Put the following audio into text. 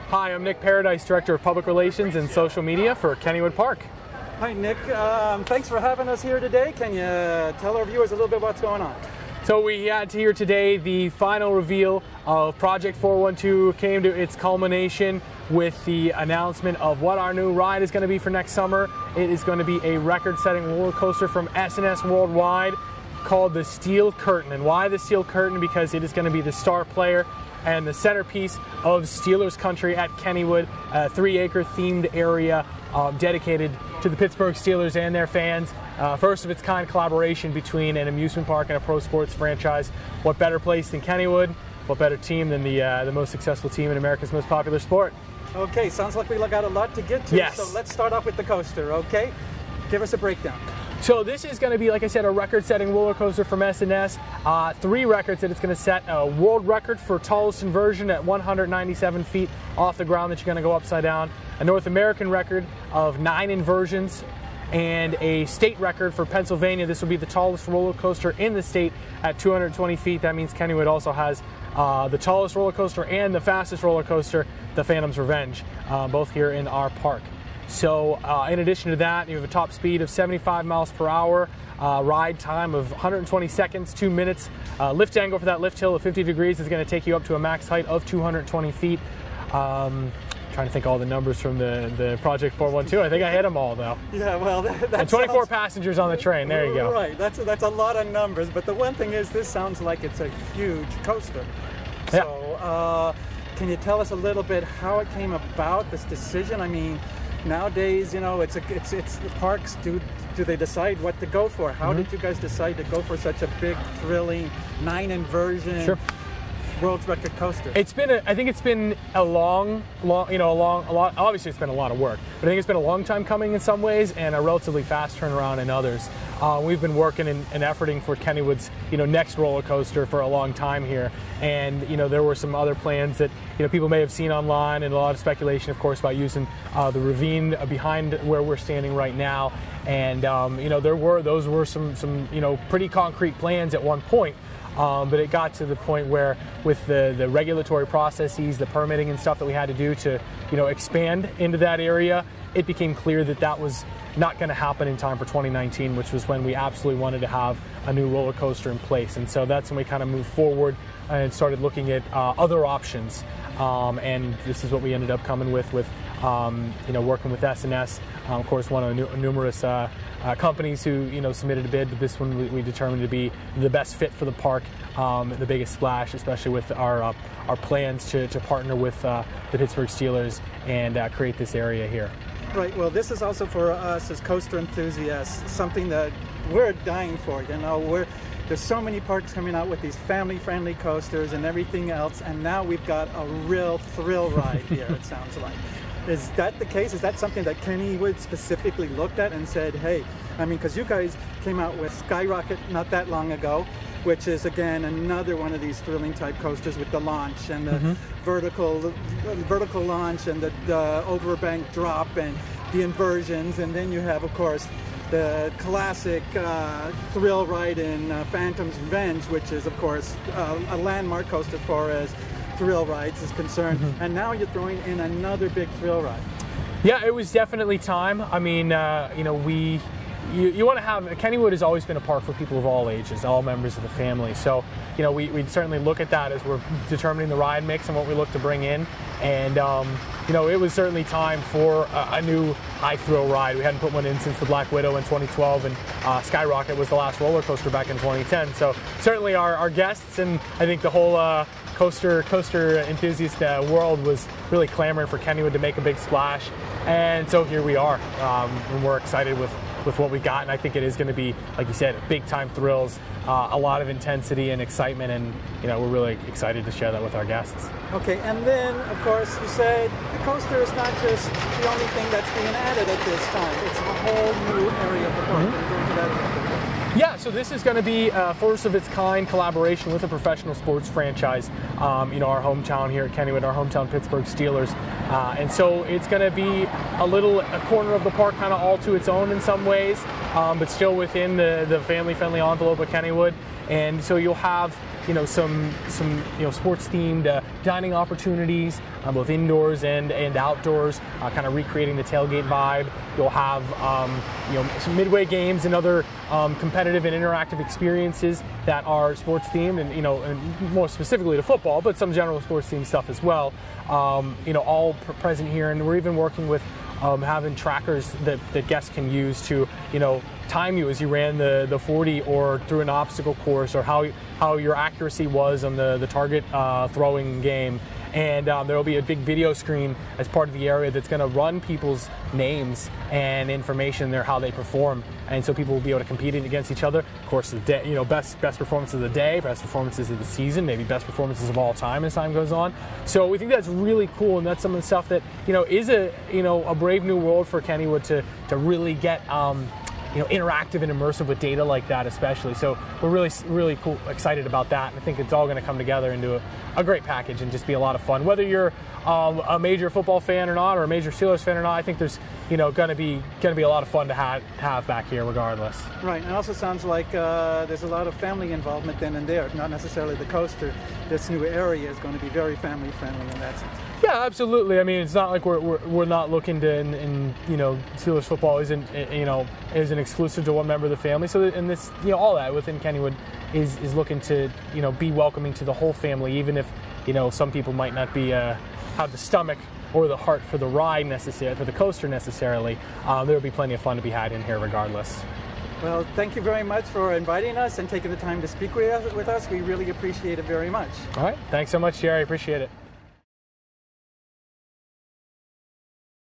Hi, I'm Nick Paradise, Director of Public Relations and Social Media for Kennywood Park. Hi, Nick. Thanks for having us here today. Can you tell our viewers a little bit what's going on? So we had here today the final reveal of Project 412 came to its culmination with the announcement of what our new ride is going to be for next summer. It is going to be a record-setting roller coaster from S&S Worldwide called the Steel Curtain. And why the Steel Curtain? Because it is going to be the star player and the centerpiece of Steelers country at Kennywood, a 3-acre themed area dedicated to the Pittsburgh Steelers and their fans. First of its kind collaboration between an amusement park and a pro sports franchise. What better place than Kennywood? What better team than the most successful team in America's most popular sport? Okay, sounds like we got a lot to get to. Yes. So let's start off with the coaster, okay? Give us a breakdown. So this is going to be, like I said, a record-setting roller coaster from S&S. 3 records that it's going to set: a world record for tallest inversion at 197 feet off the ground that you're going to go upside down, a North American record of 9 inversions, and a state record for Pennsylvania. This will be the tallest roller coaster in the state at 220 feet. That means Kennywood also has the tallest roller coaster and the fastest roller coaster, the Phantom's Revenge, both here in our park. So in addition to that, you have a top speed of 75 miles per hour, ride time of 120 seconds, 2 minutes. Lift angle for that lift hill of 50 degrees is going to take you up to a max height of 220 feet. Trying to think all the numbers from the Project 412. I think I hit them all, though. Yeah, well, that and 24 passengers on the train. There you go. Right, that's a lot of numbers. But the one thing is, this sounds like it's a huge coaster. Yeah. So can you tell us a little bit how it came about, this decision? I mean, nowadays, you know, it's the parks. Do they decide what to go for? How did you guys decide to go for such a big, thrilling 9 inversion? Sure. World's record coaster? I think it's been a lot. Obviously, it's been a lot of work, but I think it's been a long time coming in some ways, and a relatively fast turnaround in others. We've been working and efforting for Kennywood's, next roller coaster for a long time here, and there were some other plans that people may have seen online, and a lot of speculation, of course, about using the ravine behind where we're standing right now, and those were some pretty concrete plans at one point. But it got to the point where, with the regulatory processes, the permitting and stuff that we had to do to, expand into that area, it became clear that that was not going to happen in time for 2019, which was when we absolutely wanted to have a new roller coaster in place. And so that's when we kind of moved forward and started looking at other options. And this is what we ended up coming with working with S&S, of course, one of the numerous companies who submitted a bid, but this one we determined to be the best fit for the park, the biggest splash, especially with our plans to partner with the Pittsburgh Steelers and create this area here. Right. Well, this is also for us as coaster enthusiasts something that we're dying for. There's so many parks coming out with these family-friendly coasters and everything else, and now we've got a real thrill ride here, it sounds like. Is that the case? Is that something that Kennywood specifically looked at and said, hey, I mean, because you guys came out with Skyrocket not that long ago, which is, again, another one of these thrilling type coasters with the launch and the vertical launch and the overbank drop and the inversions. And then you have, of course, the classic thrill ride in Phantom's Revenge, which is, of course, a landmark coaster for us. Thrill rides is concerned, and now you're throwing in another big thrill ride. Yeah, it was definitely time. I mean, you want to have, Kennywood has always been a park for people of all ages, all members of the family. So, we'd certainly look at that as we're determining the ride mix and what we look to bring in. And, it was certainly time for a new high thrill ride. We hadn't put one in since the Black Widow in 2012, and Skyrocket was the last roller coaster back in 2010. So certainly our guests, and I think the whole coaster enthusiast world was really clamoring for Kennywood to make a big splash, and so here we are, and we're excited with what we got, and I think it is going to be, like you said, big time thrills, a lot of intensity and excitement, and we're really excited to share that with our guests. Okay, and then of course you said the coaster is not just the only thing that's being added at this time; it's a whole new area of the park. Yeah, so this is going to be a first of its kind collaboration with a professional sports franchise. Our hometown here at Kennywood, our hometown Pittsburgh Steelers. And so it's going to be a corner of the park kind of all to its own in some ways, but still within the family-friendly envelope of Kennywood. And so you'll have some sports themed dining opportunities, both indoors and outdoors, kind of recreating the tailgate vibe. You'll have some midway games and other competitive and interactive experiences that are sports themed, and more specifically to football, but some general sports themed stuff as well. All present here, and we're even working with having trackers that guests can use to time you as you ran the 40 or through an obstacle course, or how your accuracy was on the target throwing game. And there will be a big video screen as part of the area that's going to run people's names and information there, how they perform, and so people will be able to compete against each other. Of course, the day, best performances of the day, best performances of the season, maybe best performances of all time as time goes on. So we think that's really cool, and that's some of the stuff that is a brave new world for Kennywood to really get interactive and immersive with data like that, especially. So we're really cool, excited about that, and I think it's all going to come together into a great package and just be a lot of fun. Whether you're a major football fan or not, or a major Steelers fan or not, I think there's going to be a lot of fun to have back here regardless. Right, and it also sounds like there's a lot of family involvement then and there, not necessarily the coaster. This new area is going to be very family friendly in that sense. Yeah, absolutely. I mean, it's not like we're not looking to, and Steelers football isn't exclusive to one member of the family. So, and this, all that within Kennywood is looking to, be welcoming to the whole family, even if, some people might not be have the stomach or the heart for the ride necessarily, for the coaster necessarily. There will be plenty of fun to be had in here regardless. Well, thank you very much for inviting us and taking the time to speak with us. We really appreciate it very much. All right. Thanks so much, Jerry. I appreciate it.